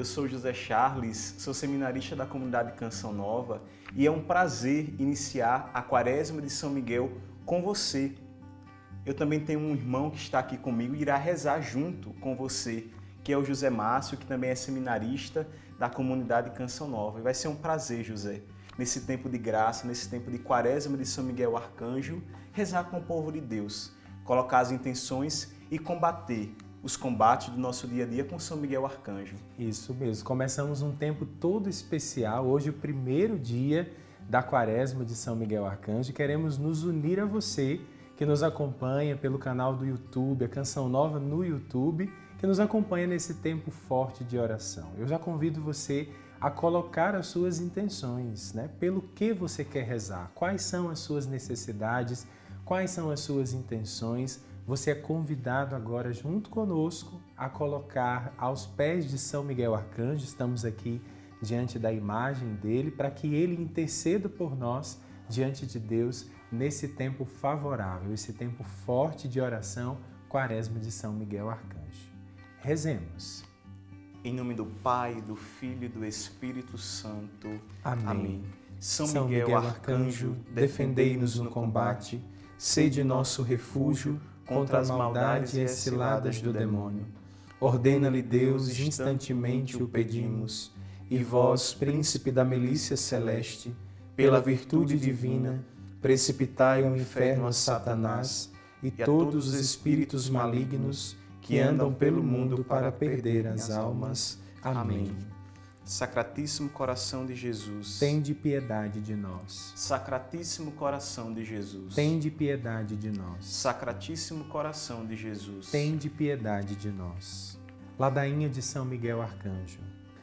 sou José Charles, sou seminarista da comunidade Canção Nova e é um prazer iniciar a Quaresma de São Miguel com você. Eu também tenho um irmão que está aqui comigo e irá rezar junto com você, que é o José Márcio, que também é seminarista da comunidade Canção Nova. E vai ser um prazer, José, nesse tempo de graça, nesse tempo de Quaresma de São Miguel Arcanjo, rezar com o povo de Deus, colocar as intenções e combater os combates do nosso dia a dia com São Miguel Arcanjo. Isso mesmo. Começamos um tempo todo especial, hoje o primeiro dia da Quaresma de São Miguel Arcanjo. Queremos nos unir a você que nos acompanha pelo canal do YouTube, a Canção Nova no YouTube, que nos acompanha nesse tempo forte de oração. Eu já convido você a colocar as suas intenções, né? Pelo que você quer rezar, quais são as suas necessidades, quais são as suas intenções. Você é convidado agora, junto conosco, a colocar aos pés de São Miguel Arcanjo. Estamos aqui diante da imagem dele, para que ele interceda por nós diante de Deus nesse tempo favorável, esse tempo forte de oração, Quaresma de São Miguel Arcanjo. Rezemos. Em nome do Pai, do Filho e do Espírito Santo. Amém. Amém. São Miguel Arcanjo, defendei-nos no combate, sede nosso refúgio contra as maldades e as ciladas do demônio. Ordena-lhe Deus, instantemente o pedimos, e vós, príncipe da milícia celeste, pela virtude divina, precipitai ao inferno a Satanás e todos os espíritos malignos que andam pelo mundo para perder as almas. Amém. Sacratíssimo coração de Jesus, tende piedade de nós. Sacratíssimo coração de Jesus, tende piedade de nós. Sacratíssimo coração de Jesus, tende piedade de nós. Ladainha de São Miguel Arcanjo.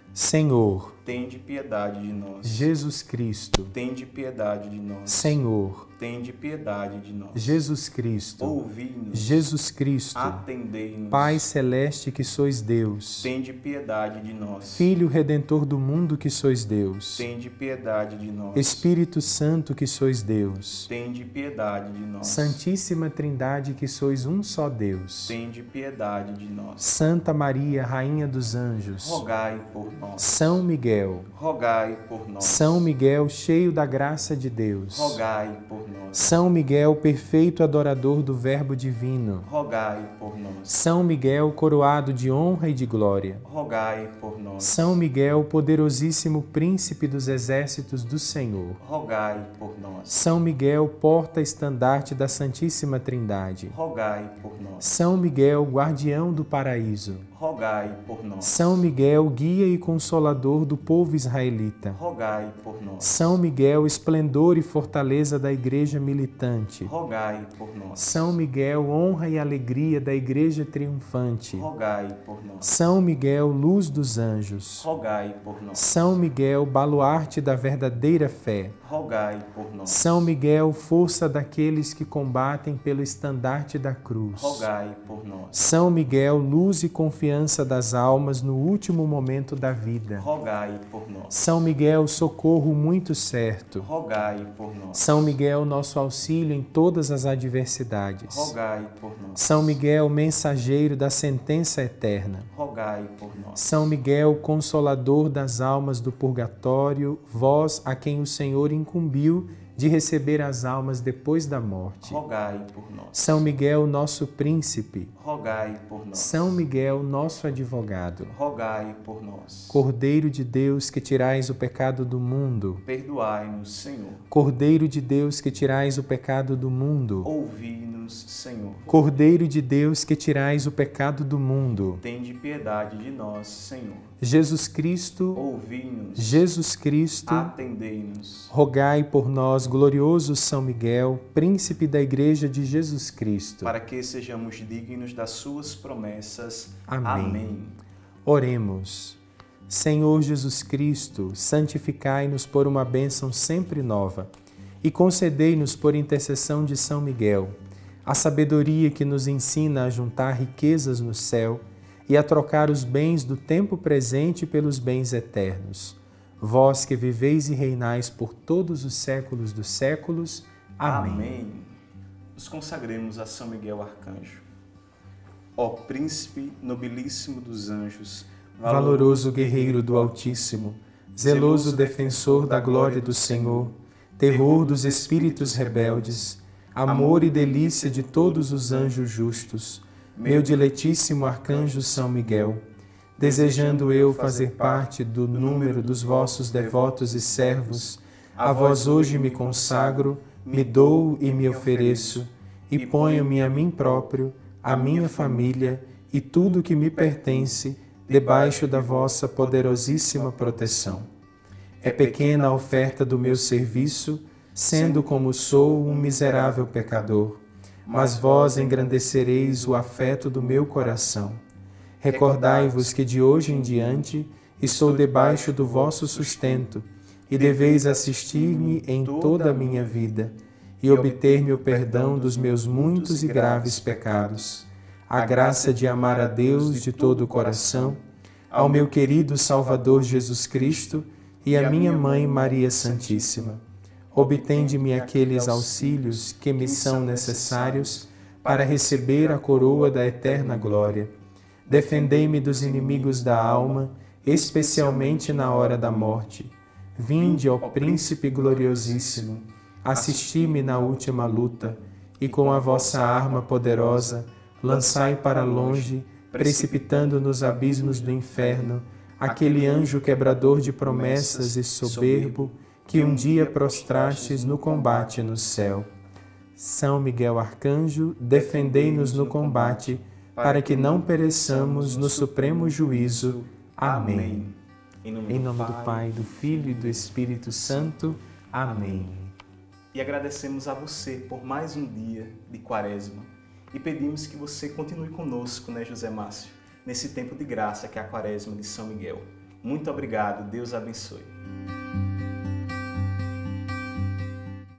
Senhor, tende piedade de nós. Jesus Cristo, tende piedade de nós. Senhor, tende piedade de nós. Jesus Cristo, ouvi-nos. Jesus Cristo, atendei-nos. Pai celeste que sois Deus, tende piedade de nós. Filho redentor do mundo que sois Deus, tende piedade de nós. Espírito Santo que sois Deus, tende piedade de nós. Santíssima Trindade que sois um só Deus, tende piedade de nós. Santa Maria, Rainha dos Anjos, rogai por nós. São Miguel, rogai por nós. São Miguel, cheio da graça de Deus, rogai por nós. São Miguel, perfeito adorador do Verbo divino, rogai por nós. São Miguel, coroado de honra e de glória, rogai por nós. São Miguel, poderosíssimo príncipe dos exércitos do Senhor, rogai por nós. São Miguel, porta-estandarte da Santíssima Trindade, rogai por nós. São Miguel, guardião do paraíso, rogai por nós. São Miguel, guia e consolador do povo israelita, rogai por nós. São Miguel, esplendor e fortaleza da Igreja militante, rogai por nós. São Miguel, honra e alegria da Igreja triunfante, rogai por nós. São Miguel, luz dos anjos, rogai por nós. São Miguel, baluarte da verdadeira fé, rogai por nós. São Miguel, força daqueles que combatem pelo estandarte da cruz, rogai por nós. São Miguel, luz e confiança das almas no último momento da vida, rogai por nós. São Miguel, socorro muito certo, rogai por nós. São Miguel, nosso auxílio em todas as adversidades, rogai por nós. São Miguel, mensageiro da sentença eterna, rogai por nós. São Miguel, consolador das almas do purgatório, vós a quem o Senhor incumbiu de receber as almas depois da morte, rogai por nós. São Miguel, nosso príncipe, rogai por nós. São Miguel, nosso advogado, rogai por nós. Cordeiro de Deus que tirais o pecado do mundo, perdoai-nos, Senhor. Cordeiro de Deus que tirais o pecado do mundo, ouvi-nos, Senhor. Cordeiro de Deus que tirais o pecado do mundo, tende piedade de nós, Senhor. Jesus Cristo, ouvi-nos. Jesus Cristo, atendei-nos. Rogai por nós, glorioso São Miguel, príncipe da Igreja de Jesus Cristo, para que sejamos dignos das suas promessas. Amém. Amém. Oremos. Senhor Jesus Cristo, santificai-nos por uma bênção sempre nova e concedei-nos por intercessão de São Miguel a sabedoria que nos ensina a juntar riquezas no céu e a trocar os bens do tempo presente pelos bens eternos. Vós que viveis e reinais por todos os séculos dos séculos. Amém. Amém. Nos consagremos a São Miguel Arcanjo. Ó Príncipe nobilíssimo dos anjos, valoroso guerreiro do Altíssimo, zeloso defensor da glória do Senhor, terror dos espíritos rebeldes, amor e delícia de todos os anjos justos, meu diletíssimo arcanjo São Miguel, desejando eu fazer parte do número dos vossos devotos e servos, a vós hoje me consagro, me dou e me ofereço, e ponho-me a mim próprio, a minha família e tudo que me pertence debaixo da vossa poderosíssima proteção. É pequena a oferta do meu serviço, sendo como sou um miserável pecador, mas vós engrandecereis o afeto do meu coração. Recordai-vos que de hoje em diante estou debaixo do vosso sustento e deveis assistir-me em toda a minha vida e obter-me o perdão dos meus muitos e graves pecados, a graça de amar a Deus de todo o coração, ao meu querido Salvador Jesus Cristo e à minha Mãe Maria Santíssima. Obtende-me aqueles auxílios que me são necessários para receber a coroa da eterna glória. Defendei-me dos inimigos da alma, especialmente na hora da morte. Vinde, ó Príncipe gloriosíssimo, assisti-me na última luta, e com a vossa arma poderosa, lançai para longe, precipitando nos abismos do inferno, aquele anjo quebrador de promessas e soberbo, que um dia prostrastes no combate no céu. São Miguel Arcanjo, defendei-nos no combate, para que não pereçamos no supremo juízo. Amém. Em nome do Pai, do Filho e do Espírito Santo. Amém. E agradecemos a você por mais um dia de Quaresma e pedimos que você continue conosco, né, José Márcio, nesse tempo de graça que é a Quaresma de São Miguel. Muito obrigado, Deus abençoe.